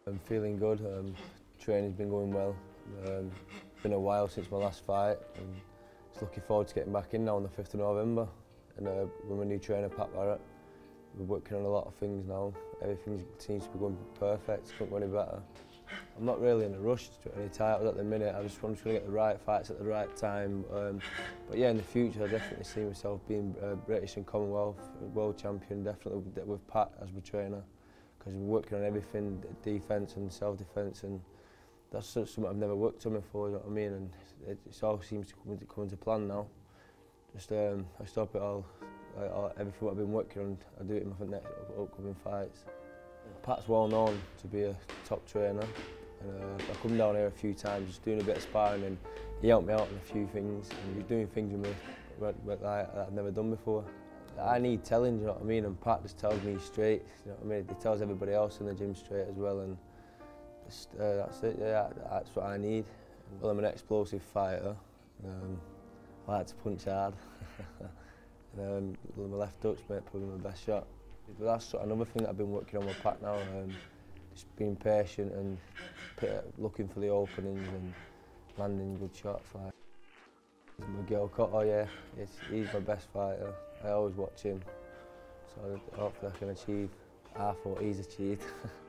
I'm feeling good. Training's been going well. Been a while since my last fight, and just looking forward to getting back in now on the 5th of November. And with my new trainer, Pat Barrett, we're working on a lot of things now. Everything seems to be going perfect. Couldn't go any better. I'm not really in a rush to get any titles at the minute. I'm just trying to get the right fights at the right time. But yeah, in the future, I definitely see myself being British and Commonwealth world champion, definitely with Pat as my trainer, because we're working on everything, defence and self-defence, and that's something I've never worked on before, you know what I mean? And it all seems to come into plan now. Just I stop it all, everything what I've been working on, I do it in my next upcoming fights. Pat's well known to be a top trainer, and I've come down here a few times just doing a bit of sparring, and he helped me out on a few things, and he's doing things with me that I've never done before. I need telling, you know what I mean, and Pat just tells me straight, you know what I mean, he tells everybody else in the gym straight as well, and that's it, yeah, that's what I need. Well, I'm an explosive fighter, I like to punch hard, and my left hook's probably my best shot. But that's another thing that I've been working on with Pat now, just being patient and looking for the openings and landing good shots. Like Miguel Cotto, yeah, he's my best fighter. I always watch him, so hopefully I can achieve half what he's achieved.